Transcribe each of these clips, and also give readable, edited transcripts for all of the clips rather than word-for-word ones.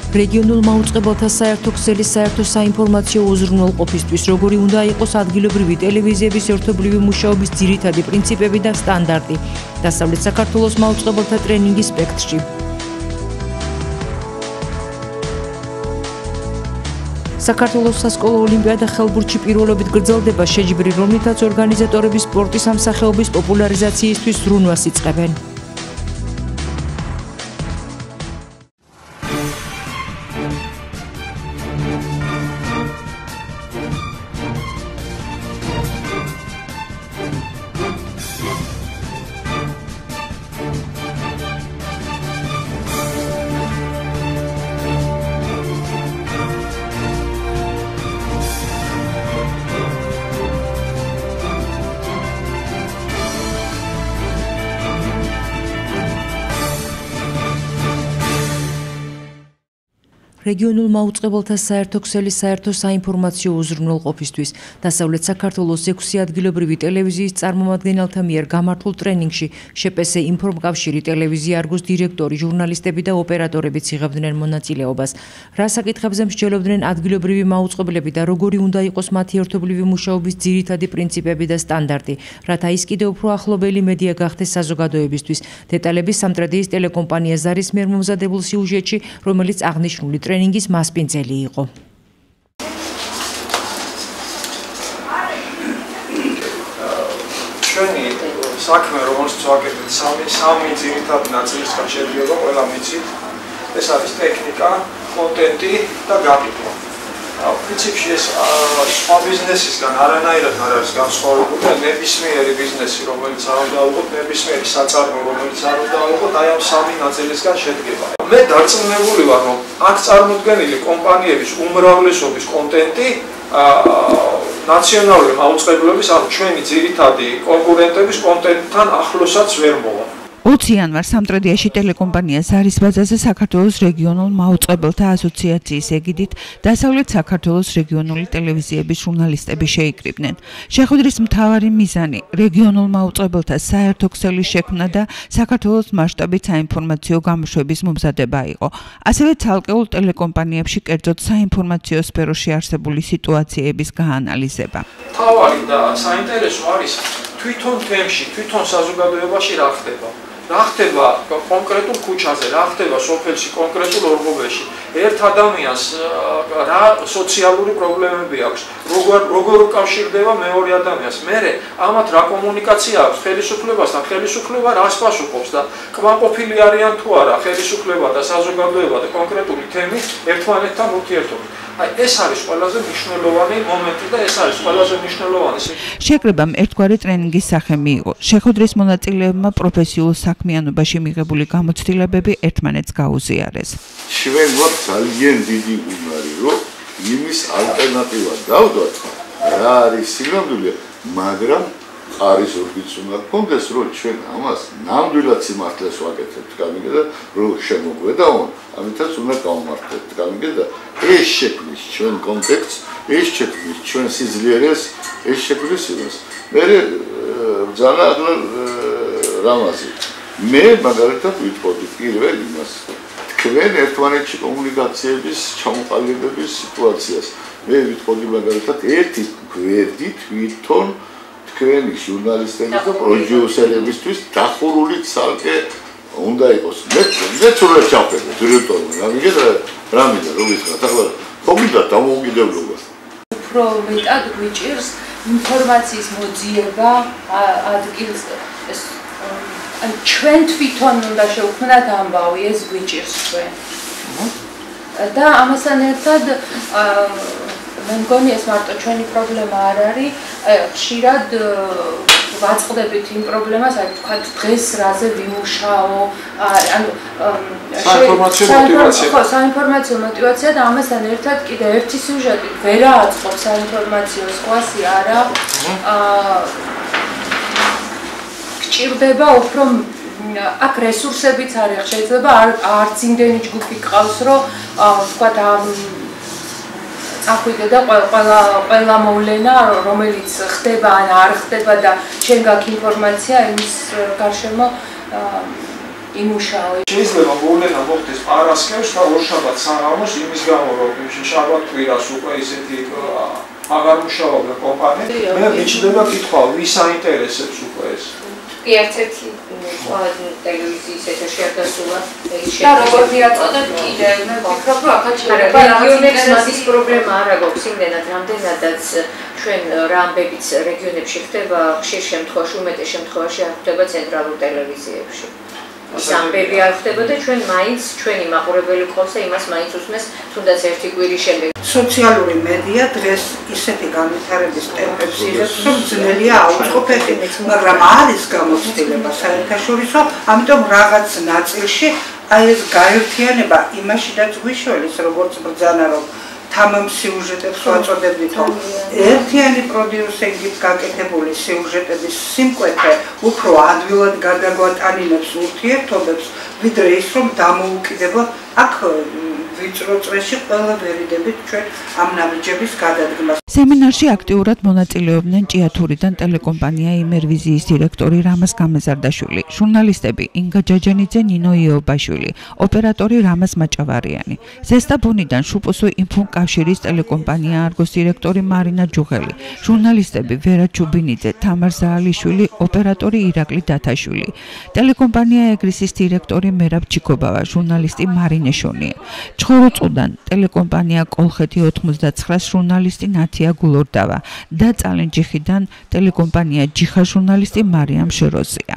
რეგიონულ მაუწყებელთა საერთო ქსელის საერთო საინფორმაციო უზრუნველყოფისთვის როგორი უნდა იყოს ადგილობრივი ტელევიზიების ერთობლივი მუშაობის ძირითადი პრინციპები და სტანდარტი დასავლეთ საქართველოს მაუწყებელთა ტრენინგის სპექტრში. საქართველოს სასკოლო ოლიმპიადა ხელბურთში პირველობით გრძელდება შეჯიბრი, რომლითაც ორგანიზატორები სპორტის ამ სახეობის პოპულარიზაციისთვის ზრუნვას იწყებენ. რეგიონულ მაუწყებელთა საერთო ქსელის საერთო საინფორმაციო უზრუნველყოფისთვის დასავლეთ საქართველოს 6 ადგილობრივი ტელევიზიის წარმომადგენელთა მიერ გამართულ ტრენინგში შპს ინფორმკავშირი ტელევიზია არგოს დირექტორი, ჟურნალისტები და ოპერატორებიც იღებდნენ მონაწილეობას. რა საკითხებზე მსჯელობდნენ ადგილობრივი მაუწყებლები და როგორი უნდა იყოს მათი ერთობლივი მუშაობის ძირითადი პრინციპები და სტანდარტი, რათა ის კიდევ უფრო ახლობელი მედია გახდეს საზოგადოებისთვის. დეტალები სამტრედიის ტელეკომპანია ზარის მიერ მომზადებულ სიუჟეტში, რომელიც აღნიშნული ტრენინგის მასპინძელი იყო. ჩვენი საქმე, რომელსაც ვაკეთებთ, სამი ძირითადი ნაწილისგან შედგება, ყველა მიცით. ეს არის ტექნიკა, კონტენტი და გაფრთხილება. პრინციპში ეს სხვა ბიზნესისგან არანაირად არ არის განსხვავებული და ნებისმიერი ბიზნესი, რომელიც არ უნდა ავიღოთ, ნებისმიერი საწარმო, რომელიც არ უნდა ავიღოთ, აი ამ სამი ნაწილისგან შედგება. მე დარწმუნებული ვარ, რომ აქ წარმოდგენილი კომპანიების უმრავლესობის კონტენტი ნაციონალური მაუწყებლობის, ანუ ჩვენი ძირითადი კონკურენტების კონტენტთან ახლოსაც ვერ მოვა. 20 იანვარს სამტრედიაში ტელეკომპანია ზარის ბაზაზე საქართველოს რეგიონულ მაუწყებელთა ასოციაციის ეგიდით დასავლეთ საქართველოს რეგიონული ტელევიზიების ჟურნალისტები შეიკრიბნენ. შეხვედრის მთავარი მიზანი რეგიონულ მაუწყებელთა საერთო ქსელის შექმნა და საქართველოს მასშტაბით საინფორმაციო გამოშვების მომზადება იყო. ასევე ცალკეულ ტელეკომპანიებში კერძოდ საინფორმაციო სფეროში არსებული სიტუაციების გაანალიზება. თავარი და საინტერესო არის თვითონ თემში, თვითონ საზოგადოებაში რა ხდება. რა ხდება კონკრეტულ ქუჩაზე, რა ხდება სოფელში, კონკრეტულ ორღობებში. ერთ ადამიანს რა სოციალური პრობლემები აქვს, როგორ უკავშირდება მეორე ადამიანს. მერე ამათ რა კომუნიკაცია აქვს ხელისუფლებასთან, ხელისუფლება რას პასუხობს და კმაყოფილი არიან თუ არა ხელისუფლება და საზოგადოება და კონკრეტული თემი ერთმანეთთან ურთიერთობით. აი ეს არის ყველაზე მნიშვნელოვანი მომენტი და ეს არის ყველაზე მნიშვნელოვანი. შეკრებამ ერთგვარი ტრენინგის სახე მიიღო. შეხვედრის მონაწილეებმა პროფესიულ საქმიანობაში მიღებული გამოცდილებები ერთმანეთს გაუზიარეს. ჩვენ გვაქვს ძალიან დიდი უნარი, რომ იმის ალტერნატივა დავდოთ, რა არის სინამდვილე, მაგრამ არის ორგიც უნდა გქონდეს, რომ ჩვენ ამას ნამდვილად სიმართლეს ვაკეთებთ, გამიგე და რომ შემოგვედაონ, ამითაც უნდა გავმართლეთ, გამიგე და ეს შექმნის ჩვენ კონტექსტს, ეს შექმნის ჩვენ სიძლიერეს, ეს შექმნის იმას. მე ბრძანა რამაზი. მე მაგალითად ვიტყოდი პირველ იმას. თქვენ ერთმანეთში კომუნიკაციების ჩამოყალიბების სიტუაციას. მე ვიტყოდი მაგალითად ერთი გვერდი თვითონ თქვენი ჟურნალისტების და პროდიუსერებისთვის დახურული ცალკე უნდა იყოს. მე ცურვებ ჩავხედე დირექტორმა, გამიგე და რა მინდა რომ ვისხათ, ახლა ხომ დამოუკიდებლობა. უფრო მეტად გვიჭირს ინფორმაციის მოძიება ადგილს ეს ჩვენ თვითონ უნდა შევქმნათ ამბავი, ეს გვიჭირს ჩვენ. და ამასთან ერთად მე მგონი ეს მარტო ჩვენი პრობლემა არ არის, ხშირად ვაწყდებით იმ პრობლემას, აი თქვათ დღეს რაზე ვიმუშაო, ანუ საინფორმაციო мотивация და ამასთან ერთად კიდე ერთი სიუჟეტი ვერა აწყობს საინფორმაციო სხვასი არა. გჭირდება უფრო აქ რესურსებიც არის, შეიძლება არც იმდენი ჯგუფი გყავს, რომ თქვათ ახვიდე და ყველა მოვლენა, რომელიც ხდება ან არ ხდება და ჩვენ გაქვს ინფორმაცია იმის გარშემო იმუშაო. შეიძლება გონენა მოხდეს პარასკევს და ორშაბათ საღამოს იმის გამო რომ შაბათ-კვირას უკვე ისეთი აღარ მუშაობდა კომპანია. მე მიჩნდება კითხვა, ვის აინტერესებს უკვე ეს? ერთ-ერთი ტელევიზიის ეთერში არ დასულა. და როგორ მიაწოდეთ კიდევ? მე ვფიქრობ, რომ ახლა შეიძლება რეგიონებს მაგის პრობლემა არ აქვს, იმდენად რამდენადაც ჩვენ რა ამბებიც რეგიონებში ხდება, ხშირ შემთხვევაში, უმეტეს შემთხვევაში არ ხდება ცენტრალურ ტელევიზიებში. ის ამბები არ ხდება და ჩვენ მაინც ჩვენი მაყურებელი ყავს და იმას მაინც უსმენს თუნდაც ერთი კვირის შემდეგ. სოციალური მედია დღეს ისეთი განვითარების ტემპებს იღებს, რომ ძნელია აუწყო ფეხი, მაგრამ არის გამოცდილება საერთაშორისო, ამიტომ რაღაც ნაწილში აი ეს გაერთიანება იმაშიდაც გვიშველის, როგორც ბრძანა რომ თამამ სიუჟეტებს ვაწოდებდით, რომ ერთიანი პროდიუსერით გაკეთებული სიუჟეტების სიმკვეთე უფრო ადვილად გადაგვატანინებს ურთიერთობებს, ვიდრე ის რომ დამოუკიდებლად აქ ვიწრო წრეში ყველა ვერიდებით ჩვენ ამ ნაბიჯების გადადგმას. სემინარში აქტიურად მონაწილეობდნენ ჭიათურიდან ტელეკომპანია იმერვიზიის დირექტორი რამაზ გამეზარდაშვილი, ჟურნალისტები ინგა ჯაჯანიძე, ნინო იობაშვილი, ოპერატორი რამაზ მაჭავარიანი, ზესტაფონიდან შუპოსო ინფოკავშირის ტელეკომპანია არგოს დირექტორი მარინა ჯუღელი, ჟურნალისტები ვერა ჩუბინიძე, თამარ ზაალიშვილი, ოპერატორი ირაკლი დათაშვილი, ტელეკომპანია ეგრისის დირექტორი მერაბ ჩიკობავა, ჟურნალისტი მარინე შონია. ჩხოროწყუდან ტელეკომპანია კოლხეთი 99 ჟურნალისტი ნათია გულორდავა და წალენჯიხიდან ტელეკომპანია ჯიხა ჟურნალისტი მარიამ შეროზია.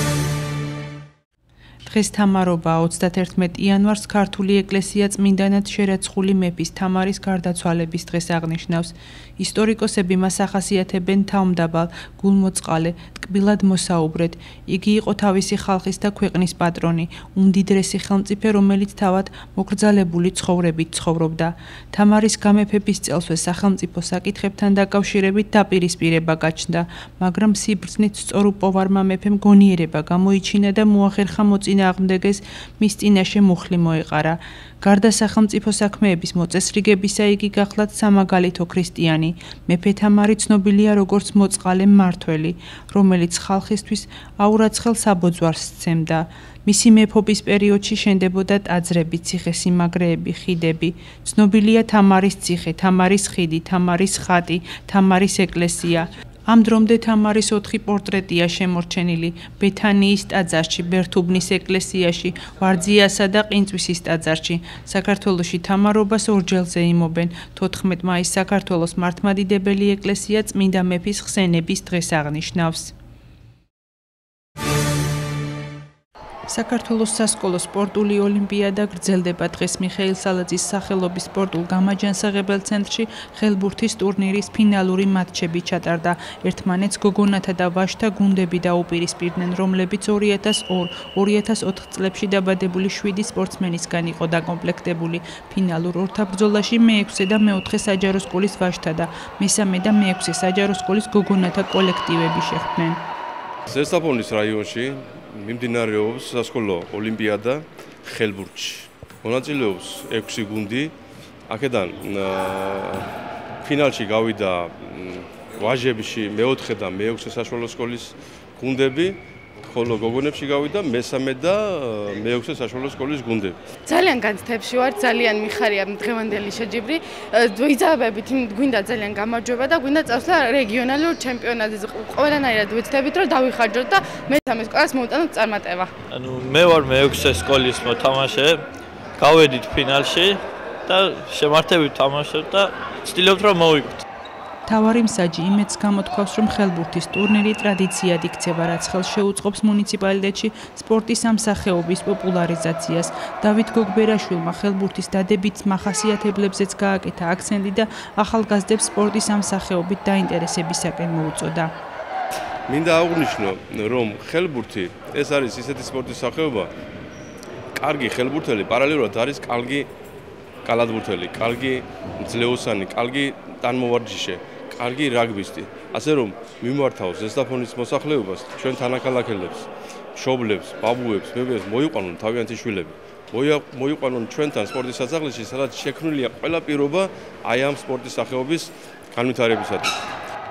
დღეს თამარობა 31 იანვარს ქართული ეკლესია წმინდანად შერაცხული მეფის თამარის გარდაცვალების დღეს აღნიშნავს. ისტორიკოსები მას ახასიათებენ თავმდაბალ, გულმოწყალე, ტკბილად მოსაუბრედ. იგი იყო თავისი ხალხის და ქვეყნის პატრონი, უმდიდრესი ხელმწიფე, რომელიც თავად მოკრძალებული ცხოვრებით ცხოვრობდა. თამარის გამეფების წელსვე სახელმწიფო საკითხებთან დაკავშირებით დაპირისპირება გაჩნდა, მაგრამ სიბრძნით სწორუპოვარმა მეფემ გონიერება გამოიჩინა და მოახერხა მოწინააღმდეგეს მის წინაშე მუხლი მოეყარა. გარდა სახელმწიფო საქმეების მოწესრიგებისა იგი გახლავთ სამაგალითო ქრისტიანი. მეფე თამარი ცნობილია როგორც მოწყალე მმართველი, რომელიც ხალხისთვის აურაცხელ საბოძვარს სცემდა. მისი მეფობის პერიოდში შენდებოდა ტაძრები, ციხესიმაგრეები, ხიდები. ცნობილია თამარის ციხე, თამარის ხიდი, თამარის ხატი, თამარის ეკლესია. ამ დრომდე თამარის 4 პორტრეტია შემორჩენილი ბეთანიის ტაძარში, ბერთუბნის ეკლესიაში, ვარძიასა და ყინწვისის ტაძარში. საქართველოში თამარობას ორჯერ ზეიმობენ. 14 მაისს საქართველოს მართლმადიდებელი ეკლესია წმინდა მეფის ხსენების დღეს აღნიშნავს. საქართველოს სასკოლო სპორტული ოლიმპიადა გრძელდება დღეს მიხეილ სალაძის სახელობის სპორტულ გამაჯანსაღებელ ცენტრში ხელბურთის ტურნირის ფინალური მატჩები ჩატარდა. ერთმანეთს გოგონათა და ვაჟთა გუნდები დაუპირისპირდნენ, რომლებიც 2002-2004 წლებში დაბადებული 7 სპორტსმენისგან იყო დაკომპლექტებული. ფინალურ ორთაბრძოლაში მე-6 და მე-4 საჯარო სკოლის ვაჟთა და მე-3 და მე-6 საჯარო სკოლის გოგონათა კოლექტივები შეხვდნენ. ზესტაფონის რაიონში მიმდინარეობს სასკოლო ოლიმპიადა ხელბურთში. მონაწილეობს 6 გუნდი. აქედან ფინალში გავიდა ვაჟებში მე-4 და მე-6 საშუალო სკოლის გუნდები, ხოლო გოგონებში გავიდა მე-3 და მე-6 საშუალო სკოლის გუნდები. ძალიან განცდებში ვარ, ძალიან მიხარია დღევანდელი შეჯიბრი. ვიძაბებით, გვინდა ძალიან გამარჯვება და გვინდა წავსვლა რეგიონალურ ჩემპიონატზე. ყველანაირად ვეცდებით, რომ დავიხარჯოთ და მე-3 სკოლას მოვუტანოთ წარმატება. მე ვარ მე-6 სკოლის მოთამაშე. გავედით ფინალში და შემართებით თამაშობ და ვცდილობთ რომ მოვიგოთ. თავარი მსაჯი იმედს გამოთქვავს, რომ ხელბურთის ტურნირი ტრადიციად იქცევა, რაც ხელს შეუწყობს მუნიციპალიტეტში სპორტის ამ სახეობის პოპულარიზაციას. დავით გოგბერაშვილმა ხელბურთის დადებით მახასიათებლებზეც გააკეთა აქცენტი და ახალგაზრდებს სპორტის ამ სახეობით დაინტერესებისაკენ მოუწოდა. მინდა აღვნიშნო, რომ ხელბურთი ეს არის ისეთი სპორტის სახეობა, კარგი ხელბურთელი პარალელურად არის კარგი კალათბურთელი, კარგი ძლეოსანი, კარგი ტანმოვარჯიშე, კარგი რაგბისტი. ასე რომ მიმართავს ზესტაფონის მოსახლეობას, ჩვენ თანაქალაქელებს, მშობლებს, ბაბუებს, მეგობრებს მოიყვანონ თავიანთი შვილები. მოიყვანონ ჩვენთან სპორტის სასახლეში, სადაც შექმნილია ყველა პირობა აი ამ სპორტის სახეობის განვითარებისათვის.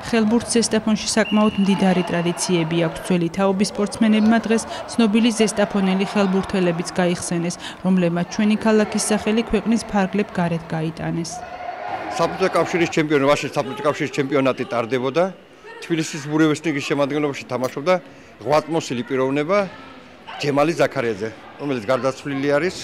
ხელბურთს ზესტაფონში საკმაოდ მდიდარი ტრადიციები აქვს. ძველი თაობის სპორტსმენებმა დღეს ცნობილი ზესტაფონელი ხელბურთელებიც გაიხსენეს, რომლებმაც ჩვენი ქალაქის სახელი ქვეყნის ფარგლებ გარეთ გაიტანეს. საფრთხე კავშირის ჩემპიონი, ვაშის საფრთხე კავშირის ჩემპიონატი ტარდებოდა. თბილისის ბურევესნიკის შემადგენლობაში თამაშობდა ღვაწმოსილი პიროვნება ჯემალი ზაქარიაძე, რომელიც გარდაცვლილი არის.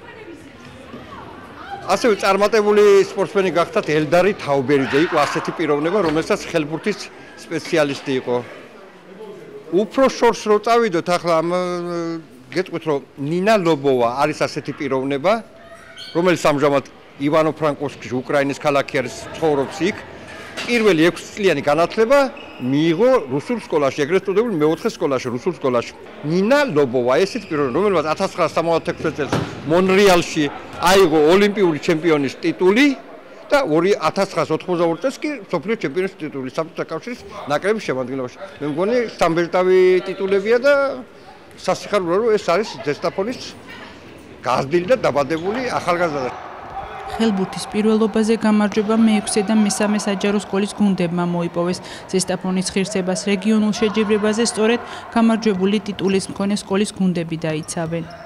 ასევე წარმატებული სპორტსმენი გახდათ ელდარი თაუბერიძე, იყო ასეთი პიროვნება, რომელსაც ხელბურთის სპეციალისტი იყო. უფრო შორს რო წავიდოთ, ახლა გეტყვით, რომ ნინა ლობოვა არის ასეთი პიროვნება, რომელიც ამჟამად ივანო-ფრანკოვსკში, უკრაინის ქალაქი არის, ცხოვრობს იქ. პირველი 6 წლიანი განათლება მიიღო რუსულ სკოლაში, ეგრეთ წოდებულ მეოთხე სკოლაში, რუსულ სკოლაში. ნინა ლობოვა, ესეთი პიროვნება, რომელმაც 1966 წელს მონრეალში აიღო ოლიმპიური ჩემპიონის ტიტული და 1982 წელს კი მსოფლიო ჩემპიონის ტიტული საფრთხე კავშირის ნაკრების შემადგენლობაში. მე მგონი სამბერტავი ტიტულებია და სასიხარულო რომ ეს არის ზესტაფონის გაზრდილი და დაბადებული ახალგაზრდა. ხელბურთის პირველობაზე გამარჯვება მე-6 და მე-3 საჯარო სკოლის გუნდებმა მოიპოვეს. ზესტაფონის ღირსებას რეგიონულ შეჯიბრებაზე სწორედ გამარჯვებული ტიტულის მქონე სკოლის გუნდები დაიცავენ.